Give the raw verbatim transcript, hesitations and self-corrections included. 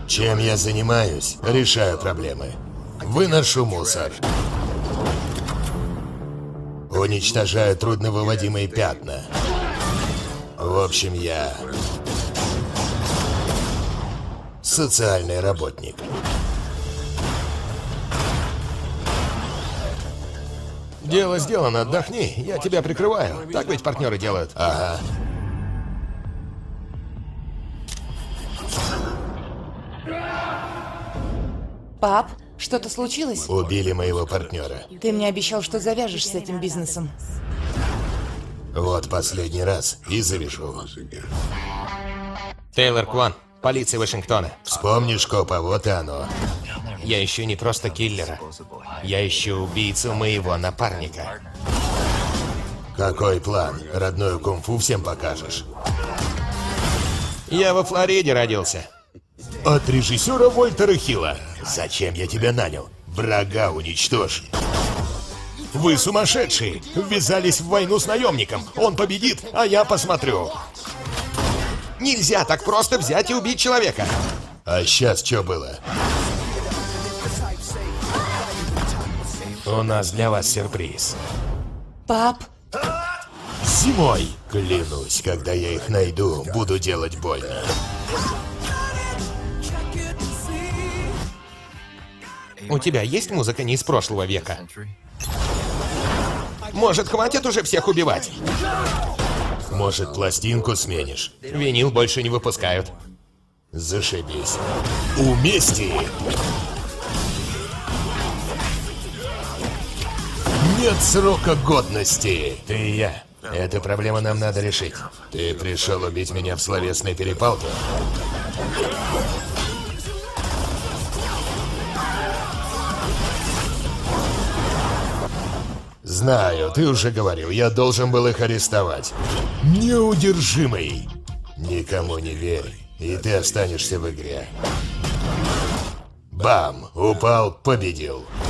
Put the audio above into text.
Чем я занимаюсь? Решаю проблемы. Выношу мусор. Уничтожаю трудновыводимые пятна. В общем, я... социальный работник. Дело сделано, отдохни, я тебя прикрываю. Так ведь партнеры делают. Ага. Пап, что-то случилось? Убили моего партнера. Ты мне обещал, что завяжешь с этим бизнесом. Вот последний раз и завяжу. Тейлор Кван, полиция Вашингтона. Вспомнишь, копа, вот и оно. Я ищу не просто киллера. Я ищу убийцу моего напарника. Какой план? Родную кунг-фу всем покажешь? Я во Флориде родился. От режиссера Вольтера Хилла. Зачем я тебя нанял? Врага уничтожь. Вы сумасшедшие! Ввязались в войну с наемником. Он победит, а я посмотрю. Нельзя так просто взять и убить человека. А сейчас что было? У нас для вас сюрприз. Пап, Зимой. Клянусь, когда я их найду, буду делать больно. У тебя есть музыка не из прошлого века? Может, хватит уже всех убивать? Может, пластинку сменишь? Винил больше не выпускают. Зашибись. Умести! Нет срока годности! Ты и я. Эту проблему нам надо решить. Ты пришел убить меня в словесной перепалке? Знаю, ты уже говорил, я должен был их арестовать. Неудержимый. Никому не верь, и ты останешься в игре. Бам! Упал, победил.